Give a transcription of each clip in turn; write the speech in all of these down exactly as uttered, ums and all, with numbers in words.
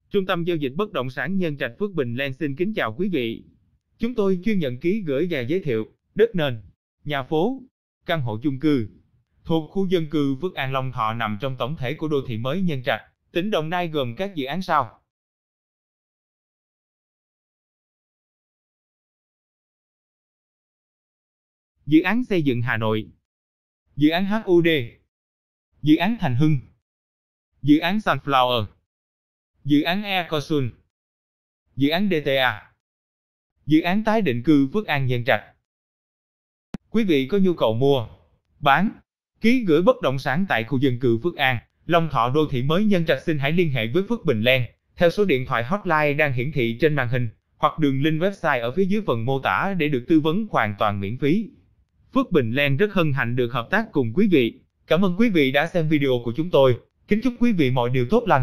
Trung tâm giao dịch bất động sản Nhân Trạch Phước Bình Lan xin kính chào quý vị. Chúng tôi chuyên nhận ký gửi và giới thiệu đất nền, nhà phố, căn hộ chung cư thuộc khu dân cư Phước An Long Thọ nằm trong tổng thể của đô thị mới Nhân Trạch, tỉnh Đồng Nai gồm các dự án sau. Dự án xây dựng Hà Nội, dự án hát u đê, dự án Thành Hưng, dự án Sunflower, dự án Ecosun, dự án đê tê a, dự án tái định cư Phước An Nhân Trạch. Quý vị có nhu cầu mua, bán, ký gửi bất động sản tại khu dân cư Phước An, Long Thọ đô thị mới Nhân Trạch xin hãy liên hệ với Phước Bình Lan theo số điện thoại hotline đang hiển thị trên màn hình hoặc đường link website ở phía dưới phần mô tả để được tư vấn hoàn toàn miễn phí. Phước Bình Lan rất hân hạnh được hợp tác cùng quý vị. Cảm ơn quý vị đã xem video của chúng tôi. Kính chúc quý vị mọi điều tốt lành.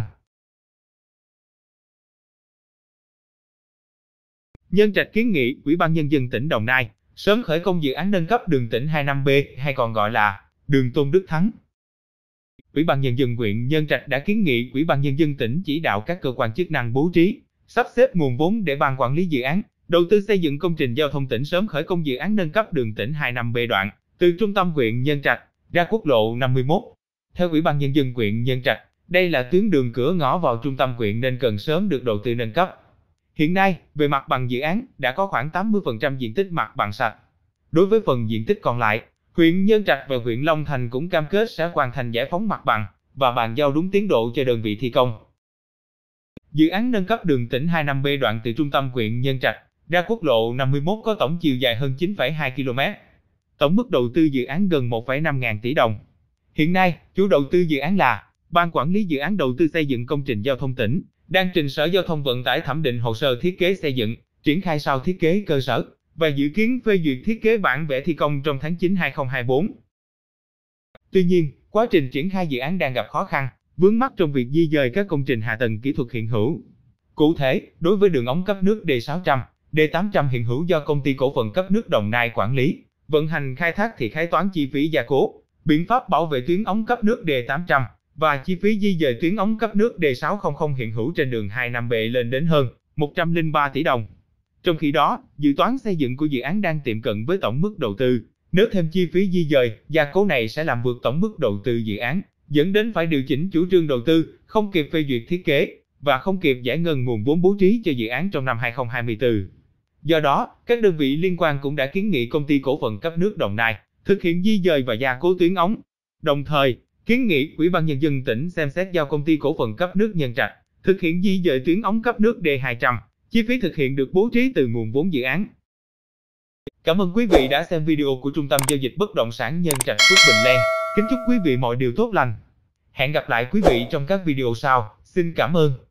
Nhân Trạch kiến nghị Ủy ban Nhân dân tỉnh Đồng Nai sớm khởi công dự án nâng cấp đường tỉnh hai mươi lăm B hay còn gọi là đường Tôn Đức Thắng. Ủy ban Nhân dân huyện Nhân Trạch đã kiến nghị Ủy ban Nhân dân tỉnh chỉ đạo các cơ quan chức năng bố trí, sắp xếp nguồn vốn để ban quản lý dự án, đầu tư xây dựng công trình giao thông tỉnh sớm khởi công dự án nâng cấp đường tỉnh hai mươi lăm B đoạn từ trung tâm huyện Nhân Trạch ra quốc lộ năm mươi mốt. Theo Ủy ban Nhân dân huyện Nhân Trạch, đây là tuyến đường cửa ngõ vào trung tâm huyện nên cần sớm được đầu tư nâng cấp. Hiện nay, về mặt bằng dự án đã có khoảng tám mươi phần trăm diện tích mặt bằng sạch. Đối với phần diện tích còn lại, huyện Nhân Trạch và huyện Long Thành cũng cam kết sẽ hoàn thành giải phóng mặt bằng và bàn giao đúng tiến độ cho đơn vị thi công. Dự án nâng cấp đường tỉnh hai mươi lăm B đoạn từ trung tâm huyện Nhân Trạch ra quốc lộ năm mươi mốt có tổng chiều dài hơn chín phẩy hai ki lô mét. Tổng mức đầu tư dự án gần một phẩy năm ngàn tỷ đồng. Hiện nay, chủ đầu tư dự án là Ban Quản lý Dự án Đầu tư xây dựng công trình giao thông tỉnh, đang trình Sở Giao thông Vận tải thẩm định hồ sơ thiết kế xây dựng, triển khai sau thiết kế cơ sở và dự kiến phê duyệt thiết kế bản vẽ thi công trong tháng chín năm hai nghìn không trăm hai mươi tư. Tuy nhiên, quá trình triển khai dự án đang gặp khó khăn, vướng mắc trong việc di dời các công trình hạ tầng kỹ thuật hiện hữu. Cụ thể, đối với đường ống cấp nước D sáu trăm, D tám trăm hiện hữu do Công ty Cổ phần Cấp nước Đồng Nai quản lý, vận hành khai thác thì khai toán chi phí gia cố, biện pháp bảo vệ tuyến ống cấp nước D tám trăm và chi phí di dời tuyến ống cấp nước D sáu trăm hiện hữu trên đường hai mươi lăm B lên đến hơn một trăm lẻ ba tỷ đồng. Trong khi đó, dự toán xây dựng của dự án đang tiệm cận với tổng mức đầu tư. Nếu thêm chi phí di dời, gia cố này sẽ làm vượt tổng mức đầu tư dự án, dẫn đến phải điều chỉnh chủ trương đầu tư, không kịp phê duyệt thiết kế và không kịp giải ngân nguồn vốn bố trí cho dự án trong năm hai nghìn không trăm hai mươi tư. Do đó, các đơn vị liên quan cũng đã kiến nghị Công ty Cổ phần Cấp nước Đồng Nai thực hiện di dời và gia cố tuyến ống. Đồng thời, kiến nghị Ủy ban Nhân dân tỉnh xem xét giao Công ty Cổ phần Cấp nước Nhân Trạch thực hiện di dời tuyến ống cấp nước D hai trăm, chi phí thực hiện được bố trí từ nguồn vốn dự án. Cảm ơn quý vị đã xem video của Trung tâm Giao dịch Bất động sản Nhân Trạch Phước Bình Lan. Kính chúc quý vị mọi điều tốt lành. Hẹn gặp lại quý vị trong các video sau. Xin cảm ơn.